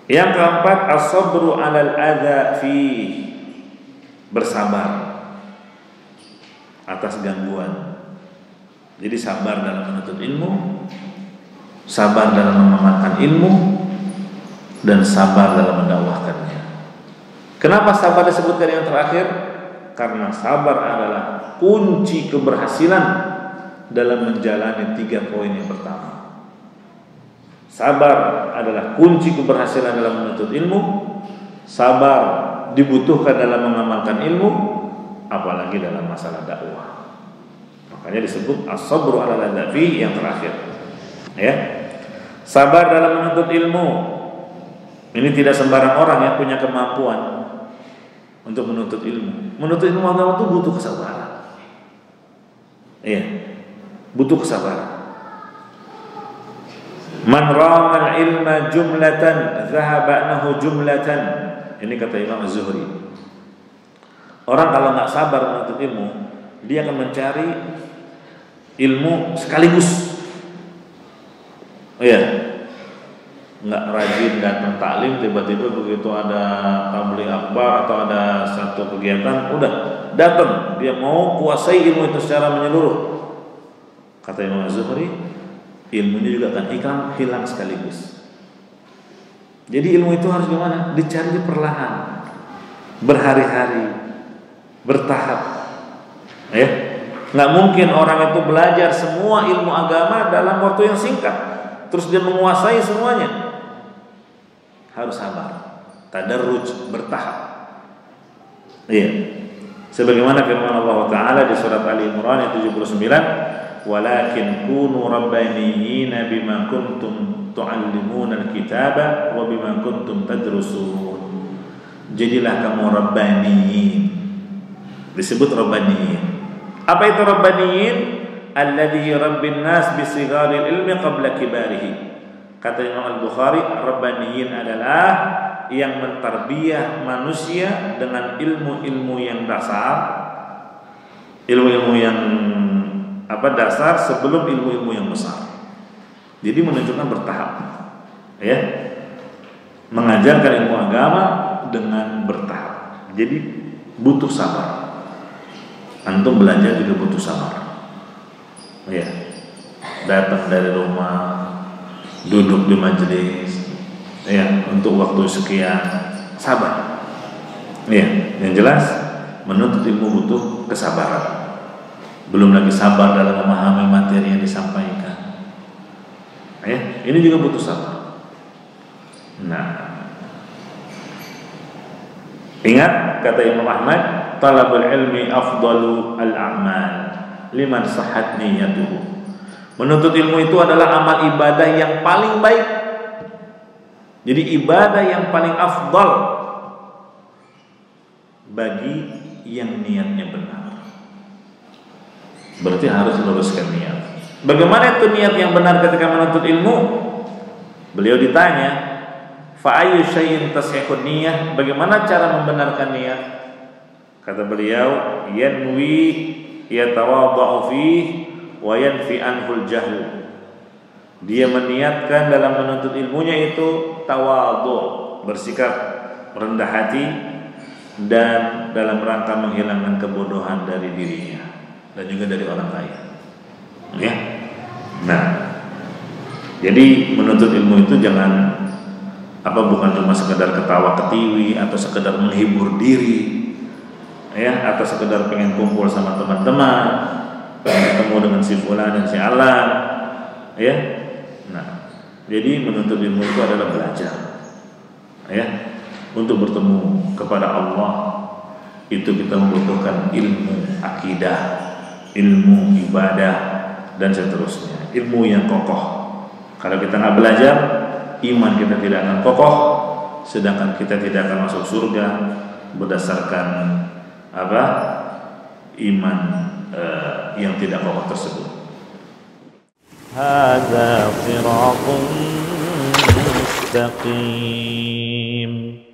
Yang keempat, as-sabru 'alal adza fi, bersabar atas gangguan. Jadi sabar dalam menuntut ilmu, sabar dalam mengamalkan ilmu, dan sabar dalam mendakwahkannya. Kenapa sabar disebutkan yang terakhir? Karena sabar adalah kunci keberhasilan dalam menjalani 3 poin yang pertama. Sabar adalah kunci keberhasilan dalam menuntut ilmu, sabar dibutuhkan dalam mengamalkan ilmu, apalagi dalam masalah dakwah. Makanya disebut as-sabru 'alal adzafi yang terakhir. Ya. Sabar dalam menuntut ilmu. Ini tidak sembarang orang yang punya kemampuan untuk menuntut ilmu. Menuntut ilmu agama itu butuh kesabaran. Iya. Butuh kesabaran. Man ramal ilma jumlatan dhahaba anhu jumlatan. Ini kata Imam Az-Zuhri. Orang kalau nggak sabar menuntut ilmu, dia akan mencari ilmu sekaligus. Iya. Nggak rajin datang taklim, tiba-tiba begitu ada tabligh akbar atau ada satu kegiatan, udah datang, dia mau kuasai ilmu itu secara menyeluruh. Kata Imam Az-Zuhri, ilmunya juga akan hilang sekaligus. Jadi ilmu itu harus gimana? Dicari perlahan, berhari-hari, bertahap. Ya, nggak mungkin orang itu belajar semua ilmu agama dalam waktu yang singkat, terus dia menguasai semuanya. Harus sabar, tadarruj, bertahap. Iya. Sebagaimana firman Allah Ta'ala di surat Ali Imran ayat 79, walakin kunu rabbaniyina bima kuntum tu'allimuna al-kitaba wa bima kuntum tadrusun. Jadilah kamu rabbaniyin. Disebut rabbaniyin. Apa itu rabbaniyin? Alladhi yurabbin nas bisigharil ilmi qabla kibarihi. Kata Imam Al-Bukhari, rabbaniyin adalah yang mentarbiyah manusia dengan ilmu-ilmu yang dasar, ilmu-ilmu yang dasar sebelum ilmu-ilmu yang besar. Jadi menunjukkan bertahap, ya, mengajarkan ilmu agama dengan bertahap. Jadi butuh sabar. Antum belajar juga butuh sabar, ya. Datang dari rumah, duduk di majelis, ya, untuk waktu sekian, sabar. Ya, yang jelas menuntut ilmu butuh kesabaran. Belum lagi sabar dalam memahami materi yang disampaikan. Ya, ini juga butuh sabar. Nah, ingat kata Imam Ahmad, talabul ilmi afdalu al-a'mal liman sahhat niyyatuhu. Menuntut ilmu itu adalah amal ibadah yang paling baik. Jadi ibadah yang paling afdal bagi yang niatnya benar. Berarti harus luruskan niat. Bagaimana itu niat yang benar ketika menuntut ilmu? Beliau ditanya, fa ayyu syai'in tasihhun niyyah? Bagaimana cara membenarkan niat? Kata beliau, yanwi yatawadha'u fihi wa yanfi anhul jahl. Dia meniatkan dalam menuntut ilmunya itu tawadhu, bersikap rendah hati, dan dalam rangka menghilangkan kebodohan dari dirinya dan juga dari orang lain. Ya. Nah, jadi menuntut ilmu itu jangan bukan cuma sekedar ketawa ketiwi atau sekedar menghibur diri, ya, atau sekedar pengen kumpul sama teman-teman, pengen ketemu dengan si fulan dan si alan, ya. Nah, jadi menuntut ilmu itu adalah belajar, ya, untuk bertemu kepada Allah. Itu kita membutuhkan ilmu akidah, ilmu ibadah, dan seterusnya, ilmu yang kokoh. Kalau kita nggak belajar, iman kita tidak akan kokoh, sedangkan kita tidak akan masuk surga berdasarkan iman yang tidak kokoh tersebut. Hadza shirathun mustaqim.